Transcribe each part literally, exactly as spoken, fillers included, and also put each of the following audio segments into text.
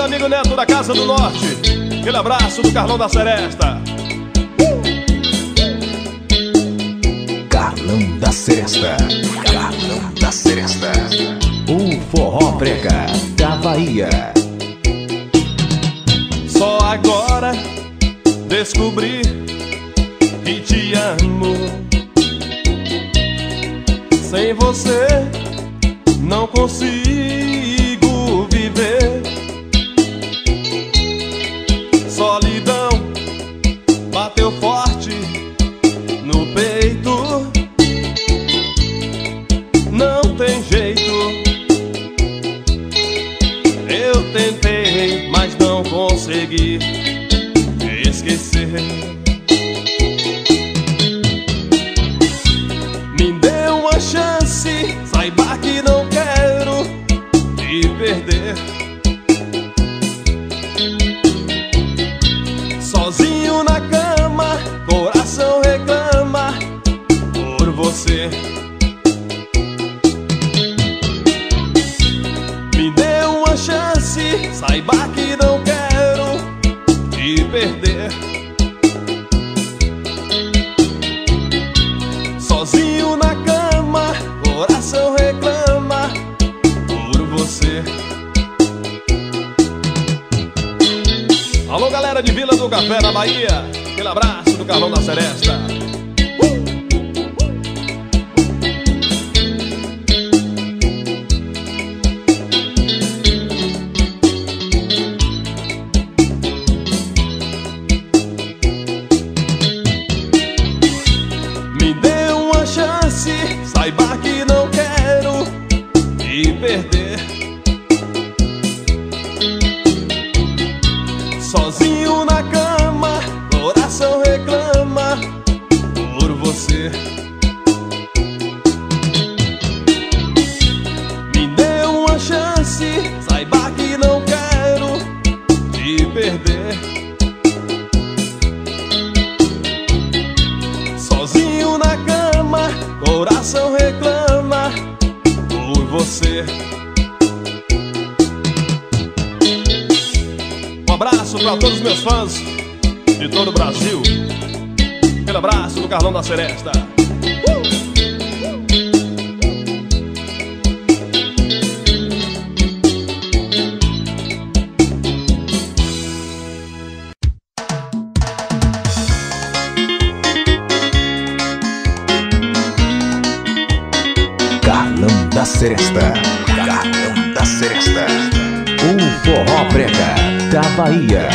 amigo Neto da Casa do Norte. Aquele abraço do Carlão da Seresta. Carlão da Seresta. Carlão da Seresta. O forró brega da Bahia. Só agora descobri que te amo. Sem você não consigo viver. Solidão bateu forte no peito. Não tem jeito. Eu tentei, mas não consegui esquecer. Me dê uma chance, saiba que não quero te perder. Sozinho na cama, coração reclama por você. Me dê uma chance, saiba que não quero te perder. Sozinho na cama, coração reclama por você. Alô, galera de Vila do Café, na Bahia. Aquele abraço do Carlão da Seresta. Me dê uma chance, saiba que não quero te perder. Sozinho na cama, coração reclama por você. Me dê uma chance, saiba que não quero te perder. Sozinho na cama, coração reclama por você. Um abraço para todos os meus fãs de todo o Brasil. Aquele abraço do Carlão da Seresta. Carlão da Seresta. Carlão da Seresta. O forró brega da Bahia.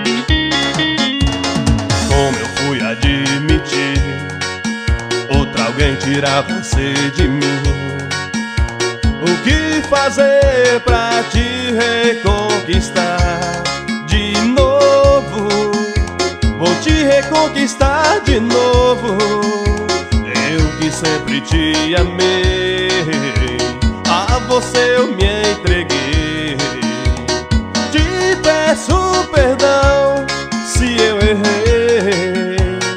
Como eu fui admitir outra alguém tirar você de mim? O que fazer pra te reconquistar de novo? Vou te reconquistar de novo. Eu que sempre te amei, a você eu me entreguei. Te peço perdão se eu errei.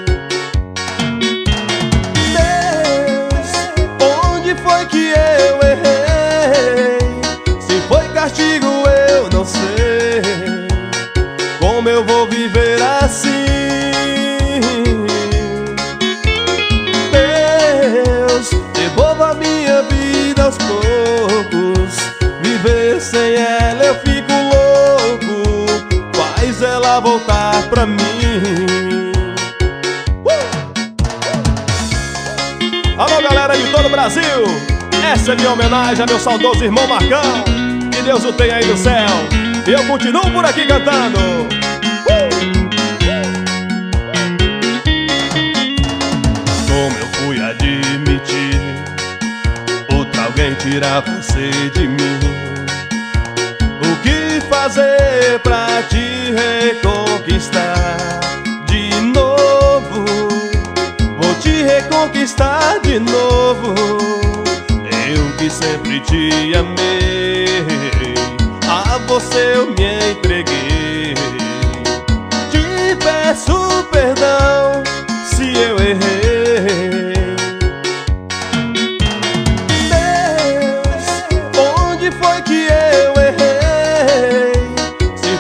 Deus, onde foi que eu errei? Se foi castigo eu não sei. Como eu vou viver assim? Deus, devolva minha vida aos poucos. Viver sem ela eu fico louco. Faz ela voltar pra mim. uh! Alô, galera de todo o Brasil, essa é minha homenagem a meu saudoso irmão Marcão. Que Deus o tenha aí no céu. E eu continuo por aqui cantando. uh! Como eu fui admitir outra alguém tirar você de mim? O que fazer pra te reconquistar de novo? Vou te reconquistar de novo. Eu que sempre te amei, a você eu me entreguei. Te peço perdão se eu errei. Deus, onde foi que eu errei? Se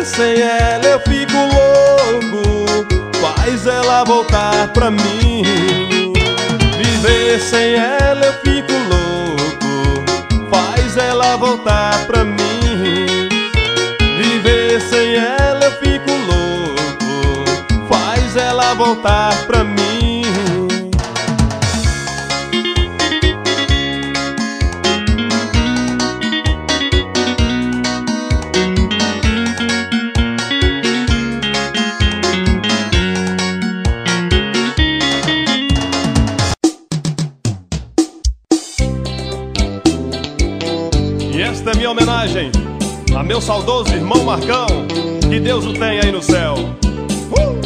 sem ela eu fico louco, faz ela voltar pra mim. Viver sem ela eu fico louco, faz ela voltar pra mim. Viver sem ela eu fico louco, faz ela voltar pra mim. E esta é minha homenagem a meu saudoso irmão Marcão, que Deus o tenha aí no céu. Uh!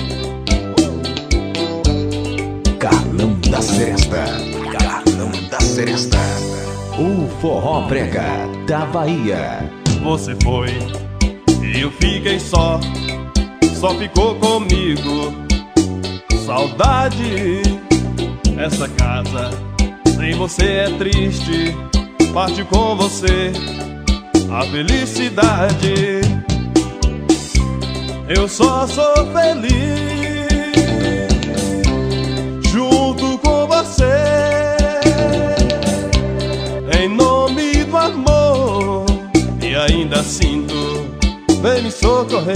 Carlão da Seresta, Carlão da Seresta, o forró brega da Bahia. Você foi e eu fiquei só, só ficou comigo saudade. Essa casa sem você é triste, partiu com você a felicidade. Eu só sou feliz junto com você, em nome do amor, e ainda sinto, vem me socorrer.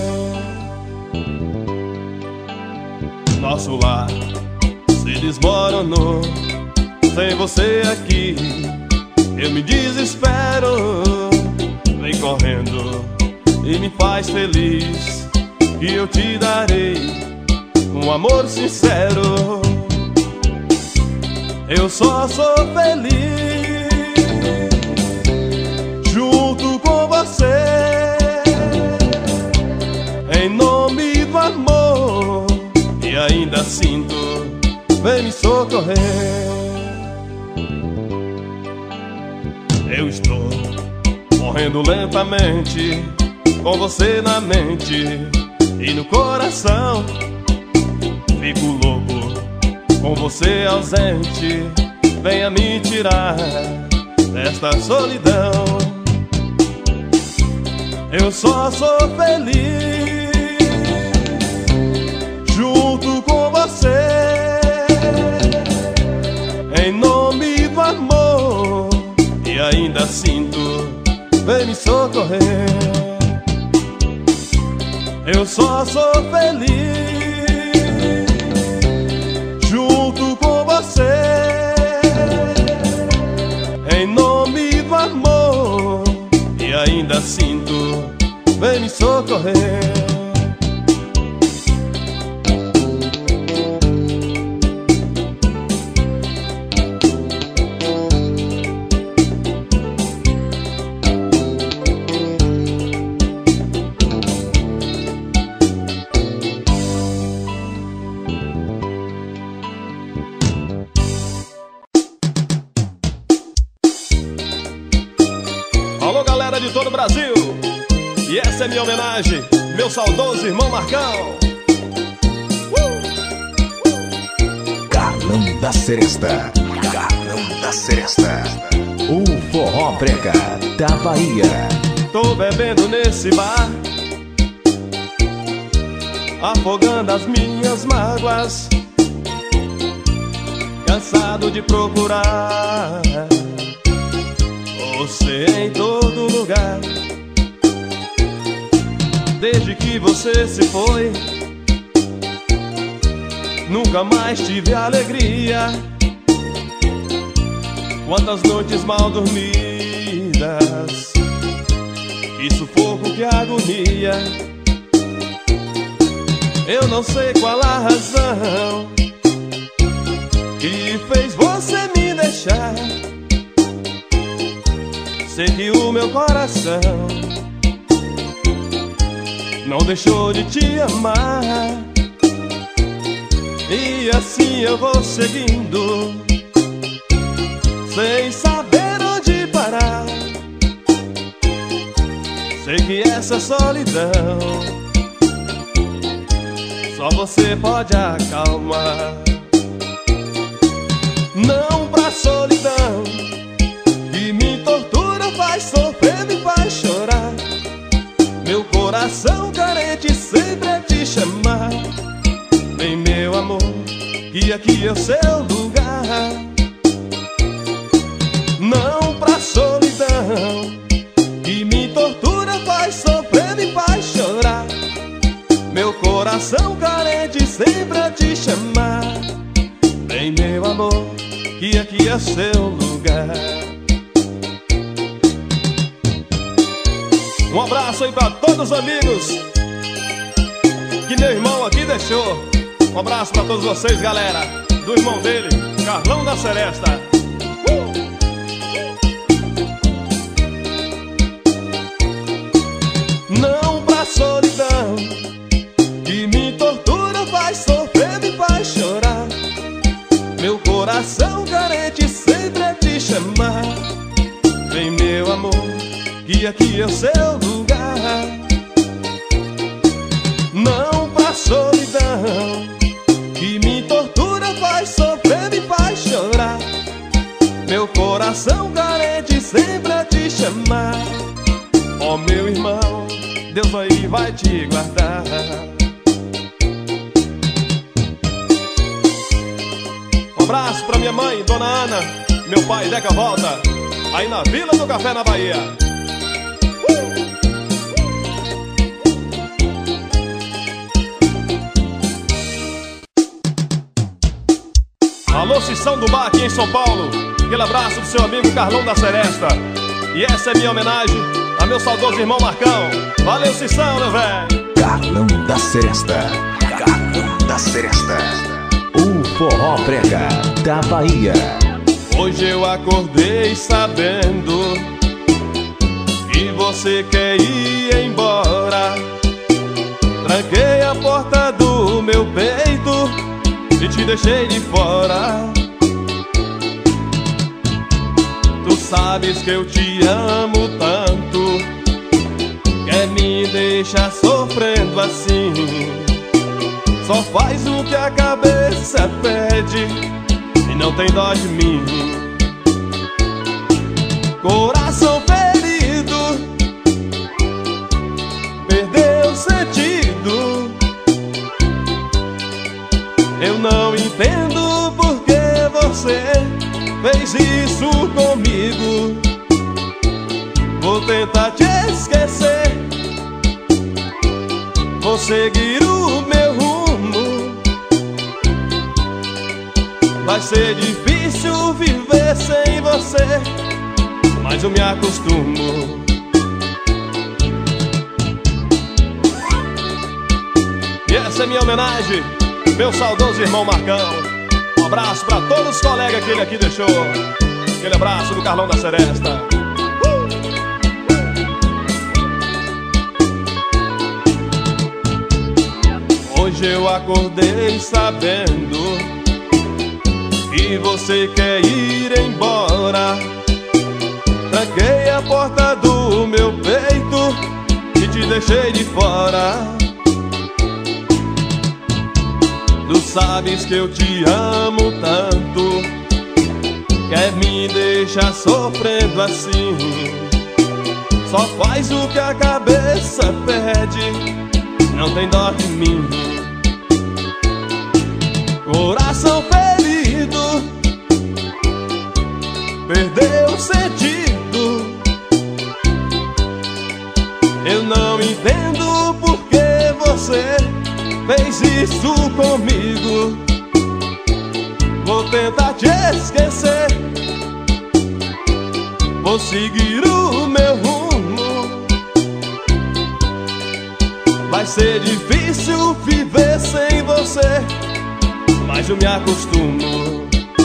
Nosso lar se desmoronou, sem você aqui eu me desespero. Vem correndo e me faz feliz, que eu te darei um amor sincero. Eu só sou feliz junto com você, em nome do amor, e ainda sinto, vem me socorrer. Eu estou morrendo lentamente, com você na mente e no coração. Fico louco com você ausente, venha me tirar desta solidão. Eu só sou feliz junto com você, em nome do amor, e ainda sinto, vem me socorrer. Eu só sou feliz junto com você, em nome do amor, e ainda sinto, vem me socorrer. Alô, galera de todo o Brasil, e essa é minha homenagem, meu saudoso irmão Marcão. uh! Carlão da Seresta, Carlão da Seresta, o forró brega da Bahia. Tô bebendo nesse bar, afogando as minhas mágoas, cansado de procurar você em todo lugar. Desde que você se foi, nunca mais tive alegria. Quantas noites mal dormidas, que sufoco, que agonia. Eu não sei qual a razão que fez você me deixar. Sei que o meu coração não deixou de te amar, e assim eu vou seguindo, sem saber onde parar. Sei que essa solidão só você pode acalmar. Não pra solidão que me tortura, faz sofrer, me faz chorar. Meu coração chamar. Vem, meu amor, que aqui é o seu lugar. Não pra solidão que me tortura, faz sofrer, me faz chorar. Meu coração carente sempre a te chamar. Vem, meu amor, que aqui é o seu lugar. Um abraço aí pra todos os amigos que meu irmão aqui deixou. Um abraço pra todos vocês, galera. Do irmão dele, Carlão da Seresta. uh! Não pra solidão que me tortura, faz sofrer, me faz chorar. Meu coração carente sempre a te chamar. Vem, meu amor, que aqui é o seu lugar. Não pra solidão que me tortura, faz sofrer, me faz chorar. Meu coração carente sempre a te chamar. Ó, meu irmão, Deus aí vai te guardar. Um abraço pra minha mãe, Dona Ana, meu pai, Deca Volta, aí na Vila do Café, na Bahia. Alô, Cissão do Bar aqui em São Paulo. Aquele abraço do seu amigo Carlão da Seresta. E essa é minha homenagem a meu saudoso irmão Marcão. Valeu, Cissão, meu velho. Carlão da Seresta. Carlão da Seresta. O forró brega da Bahia. Hoje eu acordei sabendo que você quer ir embora. Tranquei a porta do meu peito e te deixei de fora. Tu sabes que eu te amo tanto, quer me deixar sofrendo assim. Só faz o que a cabeça pede e não tem dó de mim. Coração ferido, perdeu o sentido. Eu não entendo por que você fez isso comigo. Vou tentar te esquecer, vou seguir o meu rumo. Vai ser difícil viver sem você, mas eu me acostumo. E essa é minha homenagem, meu saudoso irmão Marcão. Um abraço pra todos os colegas que ele aqui deixou. Aquele abraço do Carlão da Seresta. uh! Hoje eu acordei sabendo que você quer ir embora. Tranquei a porta do meu peito e te deixei de fora. Tu sabes que eu te amo tanto, quer me deixar sofrendo assim. Só faz o que a cabeça pede, não tem dó de mim. Coração ferido, perdeu o sentido. Eu não entendo por que você fez isso comigo. Vou tentar te esquecer, vou seguir o meu rumo. Vai ser difícil viver sem você, mas eu me acostumo.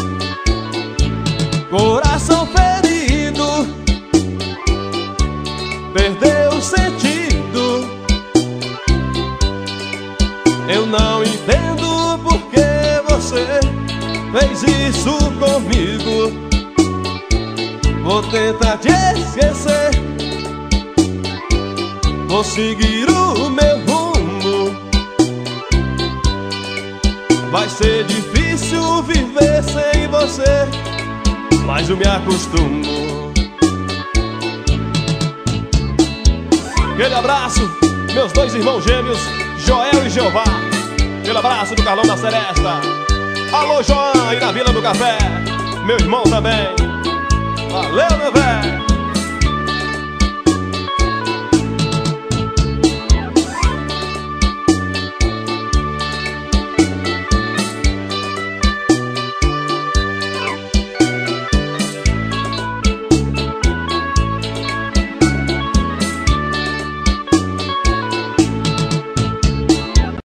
Coração ferido, perdeu o sentido. Eu não entendo por que você fez isso comigo. Vou tentar te esquecer, vou seguir o meu rumo. Vai ser difícil viver sem você, mas eu me acostumo. Aquele abraço, meus dois irmãos gêmeos, Joel e Jeová, pelo abraço do Carlão da Seresta. Alô, João, aí na Vila do Café, meu irmão também. Valeu, meu velho.